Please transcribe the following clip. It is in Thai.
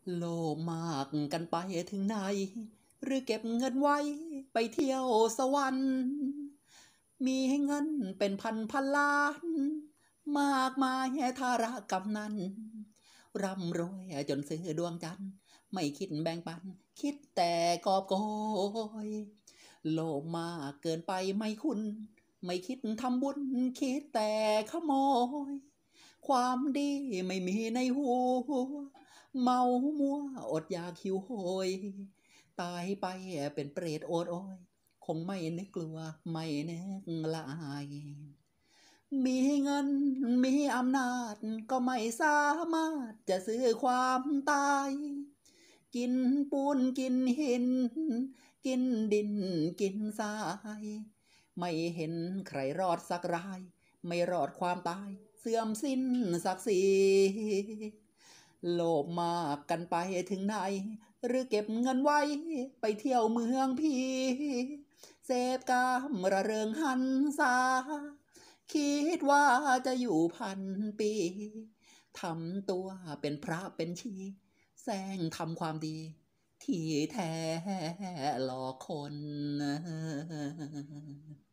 โลภมากกันไปถึงไหนหรือเก็บเงินไว้ไปเที่ยวสวรรค์มีเงินเป็นพันล้านมากมายธาระกำนันร่ำรวยจนซื้อดวงจันทร์ไม่คิดแบ่งปันคิดแต่กอบโกยโลภมากเกินไปไม่คุณไม่คิดทำบุญคิดแต่ขโมยความดีไม่มีในหัวเมามัวอดอยากหิวโหยตายไปเป็นเปรตโอดโอยคงไม่นึกกลัวไม่นึกละอายมีเงินมีอำนาจก็ไม่สามารถจะซื้อความตายกินปูนกินหินกินดินกินทรายไม่เห็นใครรอดสักรายไม่รอดความตายเสื่อมสิ้นศักดิ์ศรีโลภมากกันไปถึงไหนหรือเก็บเงินไว้ไปเที่ยวเมืองพีเสพกามระเริงหันษาคิดว่าจะอยู่1,000 ปีทำตัวเป็นพระเป็นชีแซงทำความดีที่แท้หลอกคน